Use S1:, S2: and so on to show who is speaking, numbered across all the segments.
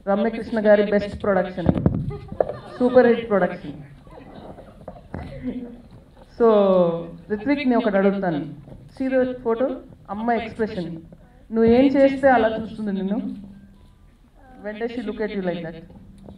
S1: రమ్యకృష్ణ గారి best production, super hit production. So రిత్విక్ని ఒకటి అడుగుతాను, సీ ద ఫోటో, అమ్మ ఎక్స్ప్రెషన్, నువ్వు ఏం చేస్తే అలా చూస్తుంది నిన్ను? When does she look at you like that?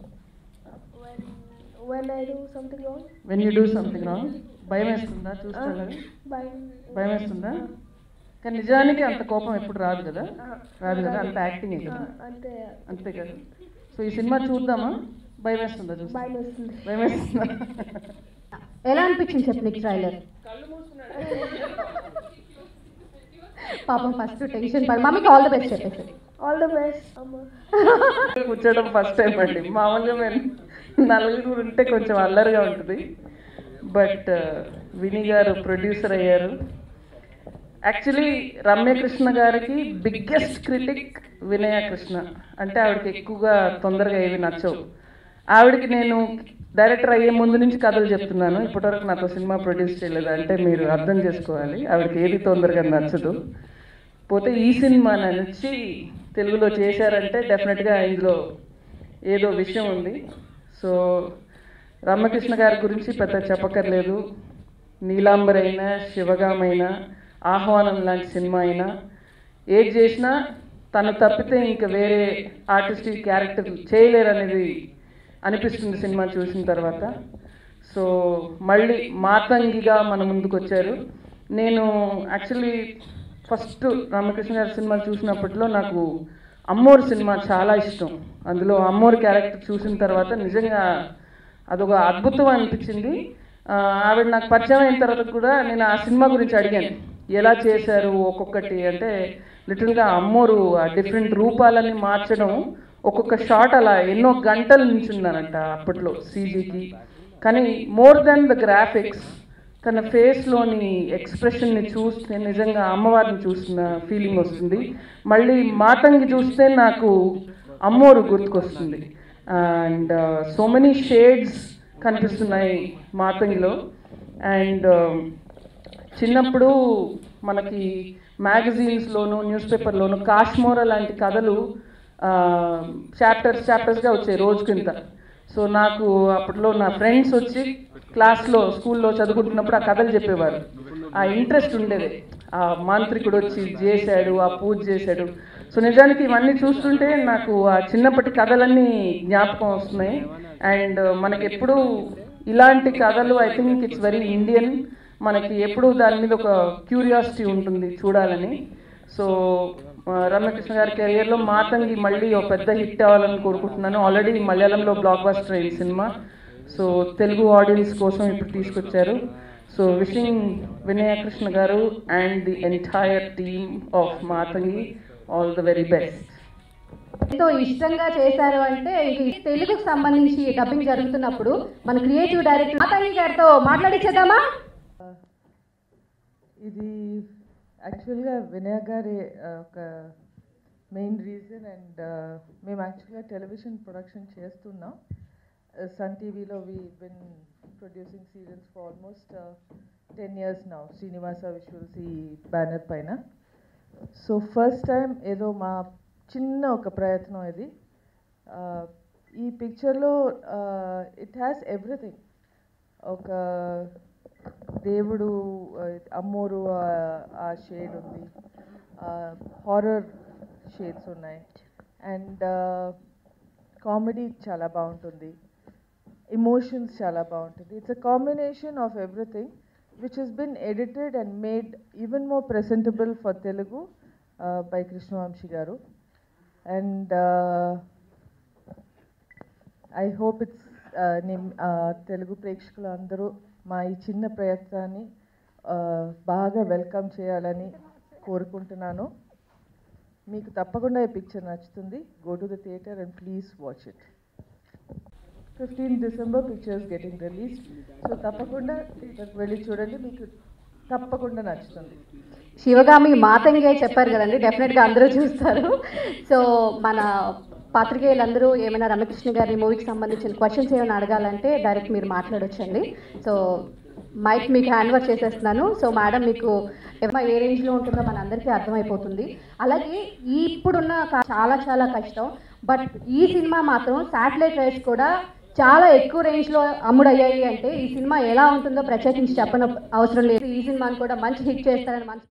S2: When I do something wrong.
S1: When you do something wrong, భయం వేస్తుందా చూస్తా? భయం వేస్తుందా? కానీ నిజానికి అంత కోపం ఎప్పుడు రాదు కదా, రాదు కదా, అంత యాక్టింగ్ కదా, అంతే కదా. సో ఈ సినిమా చూద్దామా? భయం వేస్తుందా చూస్తా? భయం వేస్తుందా?
S3: ఎలా అనిపించింది చెప్పు నీకు ట్రైలర్? పాపం ఫస్ట్ టెన్షన్ పడి మమ్మీకి ఆల్ ద బెస్ట్ చెప్పేసి.
S2: ఆల్ ద బెస్ట్ అమ్మ.
S1: కూర్చోవడం ఫస్ట్ టైం అండి. మామూలుగా మేము నలుగురు ఉంటే కొంచెం అల్లరిగా ఉంటుంది, బట్ విని గారు ప్రొడ్యూసర్ అయ్యారు. యాక్చువల్లీ రమ్యకృష్ణ గారికి బిగ్గెస్ట్ క్రిటిక్ వినయ కృష్ణ. అంటే ఆవిడకి ఎక్కువగా తొందరగా ఏవి నచ్చవు. ఆవిడకి నేను డైరెక్టర్ అయ్యే ముందు నుంచి కథలు చెప్తున్నాను, ఇప్పటివరకు నాతో సినిమా ప్రొడ్యూస్ చేయలేదు. అంటే మీరు అర్థం చేసుకోవాలి, ఆవిడకి ఏది తొందరగా నచ్చదు. పోతే ఈ సినిమా నచ్చి తెలుగులో చేశారంటే డెఫినెట్గా ఇందులో ఏదో విషయం ఉంది. సో రమ్యకృష్ణ గారి గురించి పెద్ద చెప్పక్కర్లేదు. నీలాంబర్ అయినా, శివగామైనా, ఆహ్వానం లాంటి సినిమా అయినా, ఏది చేసినా తను తప్పితే ఇంకా వేరే ఆర్టిస్ట్ క్యారెక్టర్ చేయలేరు అనేది అనిపిస్తుంది సినిమా చూసిన తర్వాత. సో మళ్ళీ మాతంగిగా మన ముందుకు వచ్చారు. నేను యాక్చువల్లీ ఫస్ట్ రామకృష్ణ గారి సినిమా చూసినప్పట్లో నాకు అమ్మోరు సినిమా చాలా ఇష్టం. అందులో అమ్మోరు క్యారెక్టర్ చూసిన తర్వాత నిజంగా అదొక అద్భుతం అనిపించింది. ఆవిడ నాకు పరిచయం అయిన తర్వాత కూడా నేను ఆ సినిమా గురించి అడిగాను, ఎలా చేశారు ఒక్కొక్కటి అంటే. లిటిల్గా అమ్మోరు ఆ డిఫరెంట్ రూపాలని మార్చడం, ఒక్కొక్క షాట్ అలా ఎన్నో గంటలు నించున్నానంట అప్పట్లో సీజీకి. కానీ మోర్ దెన్ ద గ్రాఫిక్స్, తన ఫేస్లోని ఎక్స్ప్రెషన్ని చూస్తే నిజంగా అమ్మవారిని చూసిన ఫీలింగ్ వస్తుంది. మళ్ళీ మాతంగి చూస్తే నాకు అమ్మోరు గుర్తుకొస్తుంది. అండ్ సో మెనీ షేడ్స్ కనిపిస్తున్నాయి మాతంగిలో. అండ్ చిన్నప్పుడు మనకి మ్యాగజైన్స్లోను, న్యూస్ పేపర్లోను కాశ్మోరా లాంటి కథలు చాప్టర్స్గా వచ్చాయి రోజుకింత. సో నాకు అప్పట్లో నా ఫ్రెండ్స్ వచ్చి క్లాస్లో, స్కూల్లో చదువుకుంటున్నప్పుడు ఆ కథలు చెప్పేవారు. ఆ ఇంట్రెస్ట్ ఉండేది. ఆ మాంత్రికుడు వచ్చి చేశాడు, ఆ పూజ చేశాడు. సో నిజానికి ఇవన్నీ చూస్తుంటే నాకు ఆ చిన్నప్పటి కథలన్నీ జ్ఞాపకం వస్తున్నాయి. అండ్ మనకి ఎప్పుడు ఇలాంటి కథలు, I think it's very Indian. మనకి ఎప్పుడు దాని మీద ఒక క్యూరియాసిటీ ఉంటుంది చూడాలని. సో రమ్యకృష్ణ గారి కెరియర్లో మాతంగి మళ్ళీ ఒక పెద్ద హిట్ అవ్వాలని కోరుకుంటున్నాను. ఆల్రెడీ మలయాళంలో బ్లాక్ బస్టర్ అయింది సినిమా. సో తెలుగు ఆడియన్స్ కోసం ఇప్పుడు తీసుకొచ్చారు. So wishing Vinaya Krishna garu and the entire team of Mathangi all the very best.
S3: ఎంతో ఇష్టంగా చేశారు అంటే ఇది తెలుగుకు సంబంధించి డబ్బింగ్ జరుగుతున్నప్పుడు మన క్రియేటివ్ డైరెక్టర్ మాతంగి గారితో మాట్లాడించేద్దామా?
S4: ఇది యాక్చువల్గా వినయ గారి ఒక మెయిన్ రీజన్. అండ్ మేము యాక్చువల్గా టెలివిజన్ ప్రొడక్షన్ చేస్తున్నాం. సన్ టీవీలో we been producing serials for almost 10 years now, Srinivasa visuals ఈ బ్యానర్ పైన. సో ఫస్ట్ టైం ఏదో మా చిన్న ఒక ప్రయత్నం ఇది. ఈ పిక్చర్లో ఇట్ హ్యాస్ ఎవ్రీథింగ్. ఒక దేవుడు, అమ్మోరు ఆ షేడ్ ఉంది, హారర్ షేడ్స్ ఉన్నాయి, అండ్ కామెడీ చాలా బాగుంటుంది, ఎమోషన్స్ చాలా బాగుంటుంది. It's a combination of everything which has been edited and made even more presentable for Telugu by Krishnavamshi garu. And I hope it's Telugu ప్రేక్షకులు అందరూ మా ఈ చిన్న ప్రయత్నాన్ని బాగా వెల్కమ్ చేయాలని కోరుకుంటున్నాను. మీకు తప్పకుండా ఈ పిక్చర్ నచ్చుతుంది. Go to the theatre and please watch it. 15 December pictures getting released. So తప్పకుండా థియేటర్కి వెళ్ళి చూడండి, మీకు తప్పకుండా నచ్చుతుంది.
S3: శివగామి మాతంగి చెప్పారు కదండి, డెఫినెట్గా అందరూ చూస్తారు. సో మన పాత్రికేయులందరూ ఏమైనా రమ్యకృష్ణ గారి మూవీకి సంబంధించిన క్వశ్చన్స్ ఏమైనా అడగాలంటే డైరెక్ట్ మీరు మాట్లాడొచ్చండి. సో మైక్ మీకు హ్యాండ్ ఓవర్ చేసేస్తున్నాను. సో మేడం, మీకు ఏ రేంజ్లో ఉంటుందో మన అందరికీ అర్థమైపోతుంది. అలాగే ఇప్పుడున్న చాలా చాలా కష్టం. బట్ ఈ సినిమా మాత్రం శాటిలైట్ రైట్స్ కూడా చాలా ఎక్కువ రేంజ్లో అమ్ముడయ్యాయి అంటే ఈ సినిమా ఎలా ఉంటుందో ప్రత్యేకించి చెప్పని అవసరం లేదు. ఈ సినిమాని కూడా మంచి హిట్ చేస్తారని